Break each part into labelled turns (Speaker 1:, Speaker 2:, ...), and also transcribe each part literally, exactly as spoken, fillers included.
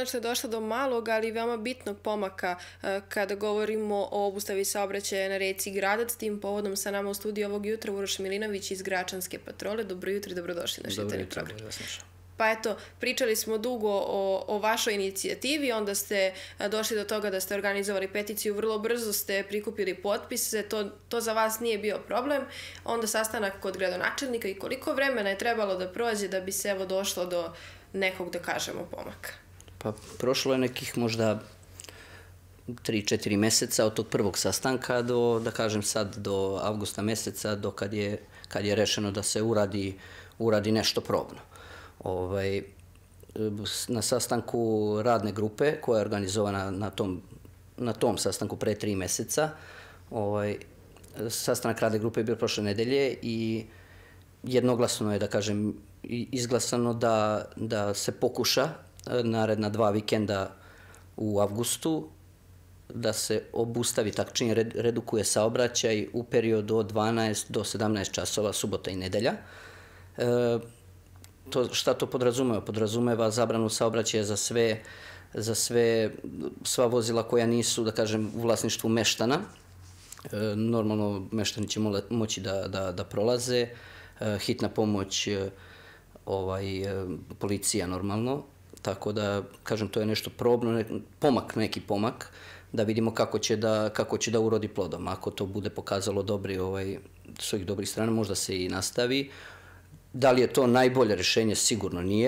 Speaker 1: konačno je došlo do malog, ali veoma bitnog pomaka kada govorimo o obustavi saobraćaja na reci Gradac. Tim povodom sa nama u studiju ovog jutra Uroš Milinović iz Gračanske patrole. Dobro jutro i dobrodošli na Šetani program. Pa eto, pričali smo dugo o, o vašoj inicijativi, onda ste došli do toga da ste organizovali peticiju, vrlo brzo ste prikupili potpise, to, to za vas nije bio problem, onda sastanak kod gradonačelnika i koliko vremena je trebalo da prođe da bi se evo došlo do nekog, da kažemo, pomaka?
Speaker 2: Pa prošlo je nekih možda tri četiri meseca od tog prvog sastanka do, da kažem sad, do avgusta meseca, do kad je, kad je rešeno da se uradi, uradi nešto probno. Ovaj, na sastanku radne grupe koja je organizovana na tom, na tom sastanku pre tri meseca, ovaj, sastanak radne grupe je bio prošle nedelje i jednoglasno je, da kažem, izglasano da, da se pokuša naredna dva vikenda u avgustu da se obustavi, tačnije redukuje saobraćaj u periodu od dvanaest do sedamnaest časova, subota i nedelja. E, To, šta to podrazumeva? Podrazumeva zabranu saobraćaja za sve, za sve, sva vozila koja nisu, da kažem, u vlasništvu meštana. E, normalno, meštani će moći da, da, da prolaze, e, hitna pomoć, e, ovaj, e, policija normalno, tako da, kažem, to je nešto probno, ne, pomak, neki pomak, da vidimo kako će da, kako će da urodi plodom. Ako to bude pokazalo dobri, ovaj, svojih dobrih strana, možda se i nastavi. Da li je to najbolje rešenje? Sigurno nije.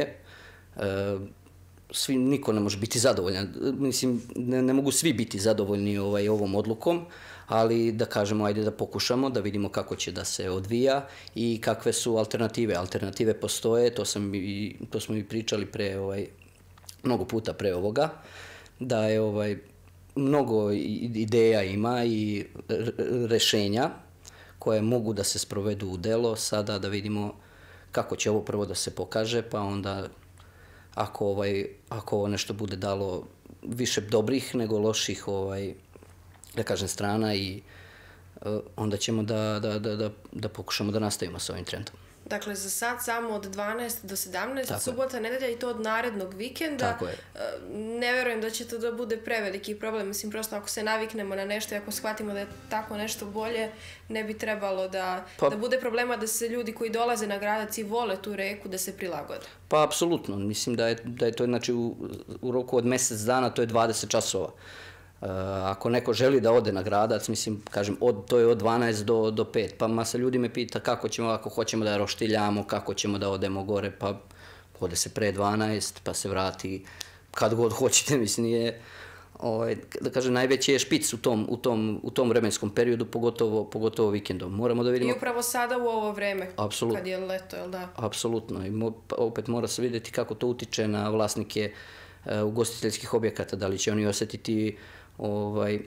Speaker 2: E, svi, niko ne može biti zadovoljan. Mislim, ne, ne mogu svi biti zadovoljni ovaj, ovom odlukom, ali da kažemo, ajde da pokušamo, da vidimo kako će da se odvija i kakve su alternative. Alternative postoje, to, sam i, to smo i pričali pre, ovaj, mnogo puta pre ovoga, da je ovaj, mnogo ideja ima i rešenja koje mogu da se sprovedu u delo. Sada da vidimo kako će ovo prvo da se pokaže, pa onda ako, ovaj, ako ovo nešto bude dalo više dobrih nego loših, ovaj, da kažem, strana, i uh, onda ćemo da, da, da, da, da pokušamo da nastavimo sa ovim trendom.
Speaker 1: Dakle, za sad samo od dvanaest do sedamnaest, tako subota, nedelja i to od narednog vikenda.
Speaker 2: Tako je.
Speaker 1: Ne verujem da će to da bude preveliki problem. Mislim, prosto ako se naviknemo na nešto i ako shvatimo da je tako nešto bolje, ne bi trebalo da, pa, da bude problema da se ljudi koji dolaze na Gradac i vole tu reku da se prilagode.
Speaker 2: Pa, apsolutno. Mislim da je, da je to, znači, u, u roku od mesec dana, to je dvadeset časova. Uh, ako neko želi da ode na Gradac, mislim, kažem, od, to je od dvanaest do, do pet, pa masa ljudi me pita kako ćemo, ako hoćemo da roštiljamo, kako ćemo da odemo gore, pa ode se pre dvanaest, pa se vrati kad god hoćete, mislim, nije, ovaj, da kažem, najveći je špic u tom, u tom, u tom vremenskom periodu, pogotovo, pogotovo vikendom. Moramo da vidimo...
Speaker 1: I upravo sada u ovo vreme,
Speaker 2: apsolutno,
Speaker 1: kad je leto, jel da?
Speaker 2: Apsolutno, i mo, opet mora se vidjeti kako to utiče na vlasnike uh, ugostiteljskih objekata, da li će oni osetiti ovaj,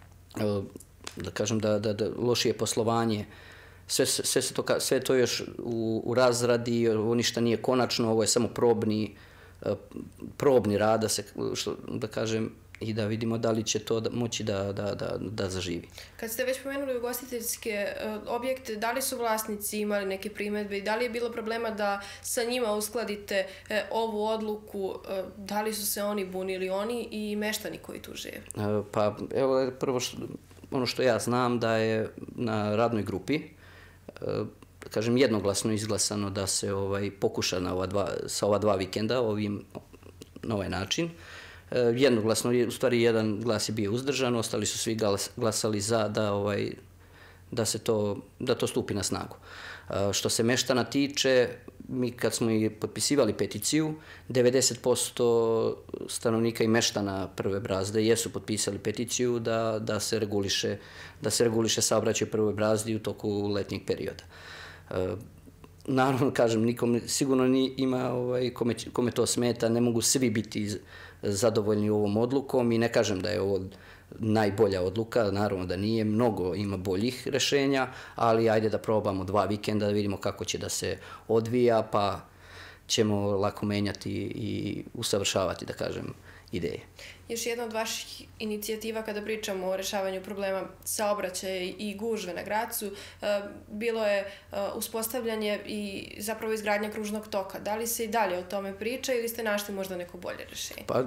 Speaker 2: da kažem, da, da, da lošije poslovanje, sve, sve, to, sve to još u, u razradi, ovo ništa nije konačno, ovo je samo probni, probni rad, da, se, što, da kažem, i da vidimo da li će to da, moći da, da, da, da zaživi.
Speaker 1: Kad ste već pomenuli ugostiteljske uh, objekte, da li su vlasnici imali neke primedbe i da li je bilo problema da sa njima uskladite uh, ovu odluku, uh, da li su se oni bunili, oni i meštani koji tu žive?
Speaker 2: Uh, pa evo prvo što, ono što ja znam da je na radnoj grupi, uh, kažem, jednoglasno izglasano da se ovaj, pokuša na ova dva, sa ova dva vikenda ovim, na ovaj način. Jednoglasno, u stvari jedan glas je bio uzdržan, ostali su svi glasali za da, ovaj, da, se to, da to stupi na snagu. Što se meštana tiče, mi kad smo i potpisivali peticiju, devedeset posto stanovnika i meštana Prve Brazde jesu potpisali peticiju da, da se reguliše, da se reguliše saobraćaj u Prvoj Brazdi u toku letnjeg perioda. Naravno, kažem, nikom sigurno ni ima ovaj, kome, kome to smeta, ne mogu svi biti zadovoljni ovom odlukom i ne kažem da je ovo najbolja odluka, naravno da nije, mnogo ima boljih rešenja, ali ajde da probamo dva vikenda da vidimo kako će da se odvija, pa ćemo lako menjati i usavršavati, da kažem, ideje.
Speaker 1: Još jedna od vaših inicijativa kada pričamo o rešavanju problema saobraćaja i gužve na Gracu, bilo je uspostavljanje i zapravo izgradnja kružnog toka. Da li se i dalje o tome priča ili ste našli možda neko bolje rešenje?
Speaker 2: Pa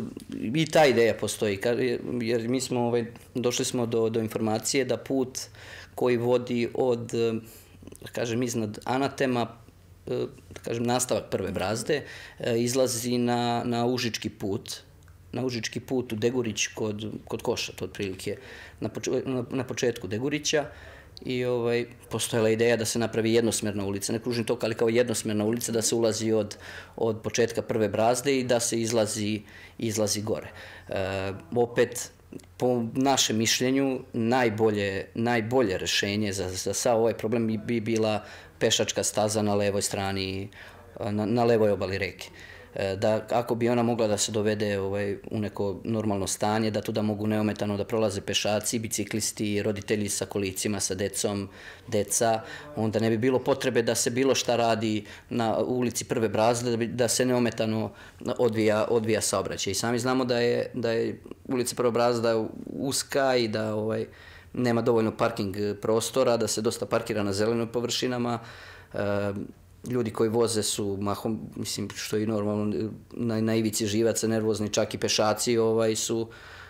Speaker 2: i ta ideja postoji, jer mi smo, ovaj, došli smo do, do informacije da put koji vodi od, da kažem, iznad Anatema, da kažem, nastavak Prve Brazde, izlazi na, na Užički put, na Užički put u Degurić kod, kod Koša, to otprilike na, poč, na, na početku Degurića, i ovaj, postojala ideja da se napravi jednosmerna ulica, ne kružni tok, ali kao jednosmerna ulica, da se ulazi od, od početka Prve Brazde i da se izlazi, izlazi gore. E, opet, po našem mišljenju, najbolje, najbolje rešenje za, za sav ovaj problem bi, bi bila pešačka staza na levoj strani, na, na levoj obali reke. Da ako bi ona mogla da se dovede ovaj, u neko normalno stanje, da tu da mogu neometano da prolaze pešaci, biciklisti, roditelji sa kolicima, sa decom, deca, onda ne bi bilo potrebe da se bilo šta radi na ulici Prve Brazde, da, bi, da se neometano odvija, odvija saobraćaj. I sami znamo da je, da je ulica Prva Brazda uska i da ovaj, nema dovoljno parking prostora, da se dosta parkira na zelenim površinama. E, ljudi koji voze su mahom, mislim, što je i normalno, na, na ivici živaca, nervozni, čak i pešaci ovaj, su,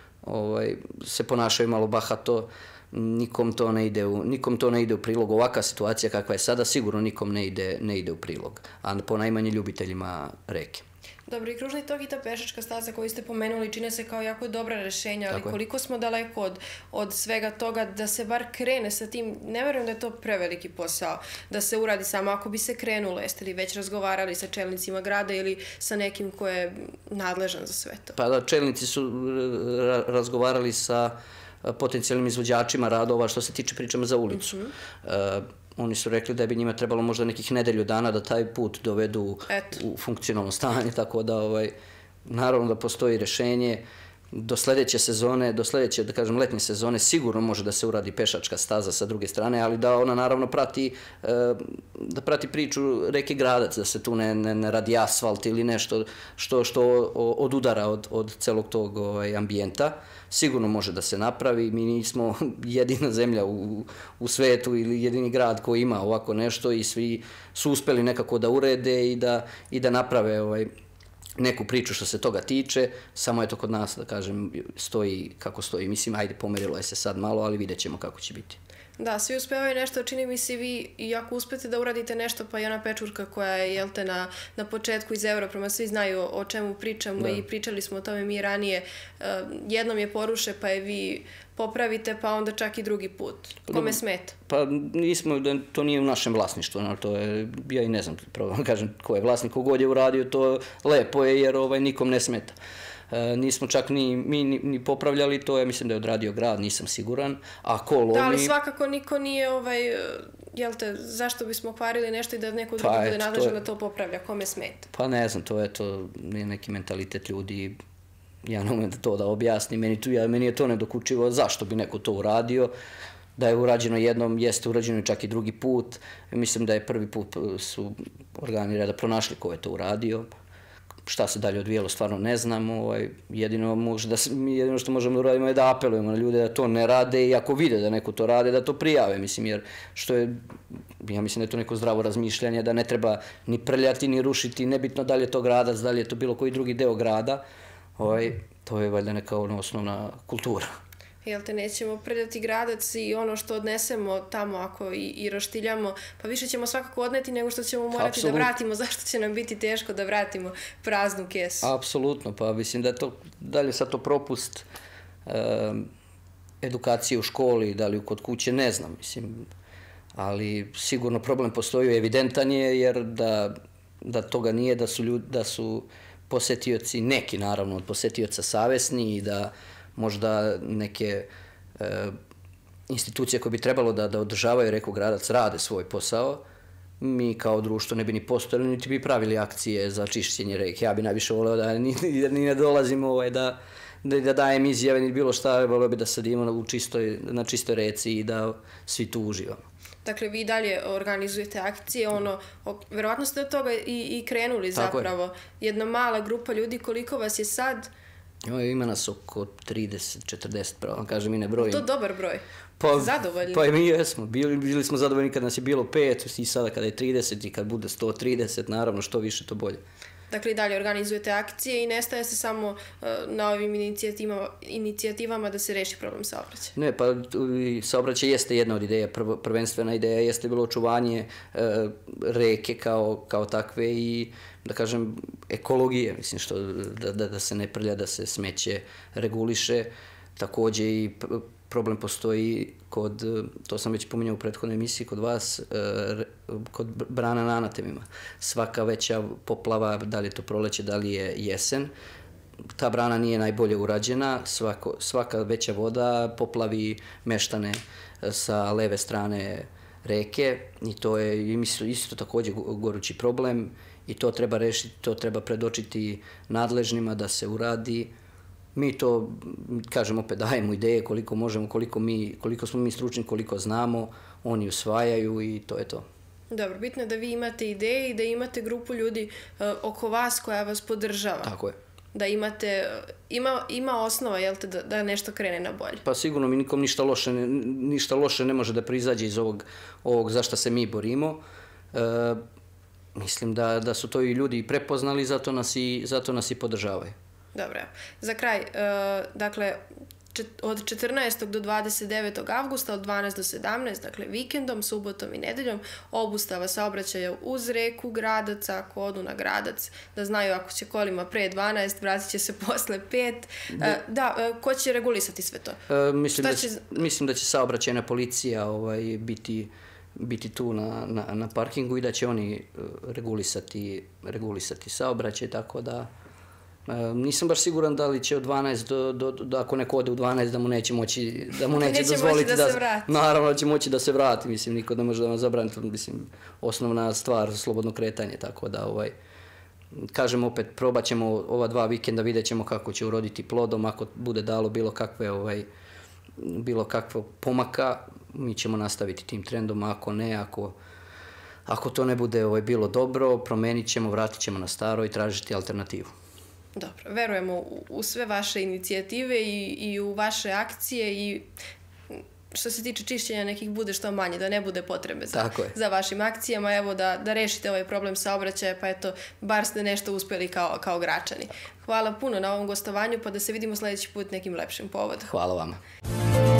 Speaker 2: ovaj, se ponašaju malo bahato, nikom to ne ide u, nikom to ne ide u prilog. Ovakva situacija kakva je sada sigurno nikom ne ide, ne ide u prilog, a ponajmanje ljubiteljima reke.
Speaker 1: Dobro, i kružni tok i ta pešačka staza koju ste pomenuli čine se kao jako dobra rešenja, ali koliko smo daleko od, od svega toga da se bar krene sa tim, ne verujem da je to preveliki posao, da se uradi samo ako bi se krenulo. Jeste li već razgovarali sa čelnicima grada ili sa nekim ko je nadležan za sve to?
Speaker 2: Pa da, čelnici su razgovarali sa potencijalnim izvođačima radova što se tiče pričama za ulicu. Mm-hmm. uh, Oni su rekli da bi njima trebalo možda nekih nedelju dana da taj put dovedu Eto. u funkcionalno stanje, tako da ovaj, naravno da postoji rešenje. Do sledeće sezone, do sledeće, da kažem, letnje sezone sigurno može da se uradi pešačka staza sa druge strane, ali da ona naravno prati, da prati priču reke Gradac, da se tu ne, ne, ne radi asfalt ili nešto što, što odudara od, od celog tog ovaj, ambijenta. Sigurno može da se napravi, mi nismo jedina zemlja u, u svetu ili jedini grad koji ima ovako nešto i svi su uspeli nekako da urede i da, i da naprave ovaj, neku priču što se toga tiče, samo je to kod nas, da kažem, stoji kako stoji. Mislim, ajde, pomerilo je se sad malo, ali vidjet ćemo kako će biti.
Speaker 1: Da, svi uspevaju nešto, čini mi se vi, i ako uspete da uradite nešto, pa i ona pečurka koja je, jel te, na, na početku iz Europroma, svi znaju o, o čemu pričamo da. I pričali smo o tome mi ranije, uh, jednom je poruše, pa je vi popravite, pa onda čak i drugi put. Kome smeta?
Speaker 2: Pa nismo, da to nije u našem vlasništvu, no, to je, ja i ne znam, pravo kažem ko je vlasnik, kogod je uradio, to lepo je jer ovaj, nikom ne smeta. E, nismo čak ni mi ni, ni popravljali to, ja mislim da je odradio grad, nisam siguran, a ko lomi...
Speaker 1: Da, ali svakako niko nije, ovaj, jel te, zašto bismo kvarili nešto i da neko drugi pa, bude nadležan da to popravlja, kome smeta?
Speaker 2: Pa ne znam, to je to, nije neki mentalitet ljudi, ja ne umem da to da objasnim, meni, tu, ja, meni je to nedokučivo, zašto bi neko to uradio, da je urađeno jednom, jeste urađeno čak i drugi put, mislim da je prvi put su organi reda pronašli ko je to uradio. Šta se dalje odvijelo, stvarno ne znam. Ovaj, jedino, možda, jedino što možemo da uradimo je da apelujemo na ljude da to ne rade i ako vide da neko to rade, da to prijave. Mislim, jer što je, ja mislim da je to neko zdravo razmišljanje, da ne treba ni prljati, ni rušiti, nebitno da li je to gradac, da li je to bilo koji drugi deo grada. Ovaj, to je valjda neka ono, osnovna kultura.
Speaker 1: Jel te, nećemo prljati gradac i ono što odnesemo tamo ako i, i roštiljamo, pa više ćemo svakako odneti nego što ćemo morati Absolut. da vratimo, zašto će nam biti teško da vratimo praznu kesu.
Speaker 2: Apsolutno, pa mislim da je to, da li je sad to propust um, edukacije u školi, da li kod kuće, ne znam, mislim, ali sigurno problem postoji, evidentan je, jer da, da toga nije, da su, ljudi, da su posetioci, neki naravno od posetioca savesni i da možda neke e, institucije koje bi trebalo da, da održavaju reku Gradac rade svoj posao, mi kao društvo ne bi ni postojali, niti bi pravili akcije za čišćenje reke. Ja bi najviše voleo da ni, ni ne dolazimo ovaj, da, da, da dajem izjave ni bilo šta, voleo bi da sadimo u čistoj, na čistoj reci i da svi tu uživamo.
Speaker 1: Dakle, vi dalje organizujete akcije, ono, o, verovatno ste od toga i, i krenuli Tako zapravo. Je. Jedna mala grupa ljudi, koliko vas je sad,
Speaker 2: Ima nas oko trideset četrdeset, pravo kažem i ne brojim.
Speaker 1: To je dobar broj.
Speaker 2: Pa,
Speaker 1: zadovoljni.
Speaker 2: Pa i mi jesmo. Bili, bili smo zadovoljni kad nas je bilo pet i sada kada je trideset i kad bude sto trideset, naravno što više to bolje.
Speaker 1: Dakle, i dalje organizujete akcije i ne staje se samo uh, na ovim inicijativama, inicijativama da se reši problem saobraćaja.
Speaker 2: Ne, pa saobraćaj jeste jedna od ideja. Prvo, prvenstvena ideja jeste bilo očuvanje uh, reke kao, kao takve i, da kažem, ekologije. Mislim, što, da, da, da se ne prlja, da se smeće reguliše. Takođe i problem postoji kod, to sam već pominjao u prethodnoj emisiji, kod vas, kod brana na anatemima. Svaka veća poplava, da li je to proleće, da li je jesen, ta brana nije najbolje urađena, svako, svaka veća voda poplavi meštane sa leve strane reke i to je isto, isto takođe gorući problem i to treba rešiti, to treba predočiti nadležnima da se uradi. Mi to, kažem opet, dajemo ideje koliko možemo, koliko, mi, koliko smo mi stručni, koliko znamo, oni usvajaju i to je to.
Speaker 1: Dobro, bitno je da vi imate ideje i da imate grupu ljudi uh, oko vas koja vas podržava.
Speaker 2: Tako je.
Speaker 1: Da imate, ima, ima osnova, jel te, da, da nešto krene na bolje.
Speaker 2: Pa sigurno mi nikom ništa loše, ništa loše ne može da proizađe iz ovog, ovog za šta se mi borimo. E, mislim da, da su to i ljudi prepoznali, zato nas i, zato nas i podržavaju.
Speaker 1: Dobro, evo. Za kraj, uh, dakle, čet, od četrnaestog do dvadeset devetog avgusta, od dvanaest do sedamnaest, dakle vikendom, subotom i nedeljom, obustava saobraćaja uz reku Gradac, ako odu na Gradac, da znaju ako će kolima pre dvanaest, vratit će se posle pet. Da, uh, da uh, ko će regulisati sve to?
Speaker 2: Uh, mislim, da će, će... mislim da će saobraćajna policija ovaj, biti, biti tu na, na, na parkingu i da će oni regulisati, regulisati saobraćaj, tako da... Uh, nisam baš siguran da li će od dvanaest do, do, do ako neko ode u dvanaest da mu neće moći da mu neće,
Speaker 1: neće
Speaker 2: dozvoliti
Speaker 1: da,
Speaker 2: da
Speaker 1: se vrati.
Speaker 2: Naravno da će moći da se vrati, mislim niko ne može da vam zabrani, mislim osnovna stvar slobodno kretanje, tako da ovaj kažem opet probaćemo ova dva vikenda, videćemo kako će uroditi plodom, ako bude dalo bilo kakve ovaj bilo kakvog pomaka, mi ćemo nastaviti tim trendom, ako ne, ako ako to ne bude ovaj bilo dobro, promenit ćemo, vratit ćemo na staro i tražiti alternativu.
Speaker 1: Dobro, verujemo u, u sve vaše inicijative i, i u vaše akcije i što se tiče čišćenja nekih bude što manje, da ne bude potrebe za, za vašim akcijama, evo da, da rešite ovaj problem saobraćaja, pa eto, bar ste nešto uspeli kao, kao Gračani. Hvala puno na ovom gostovanju, pa da se vidimo sledeći put nekim lepšim povodom.
Speaker 2: Hvala vama.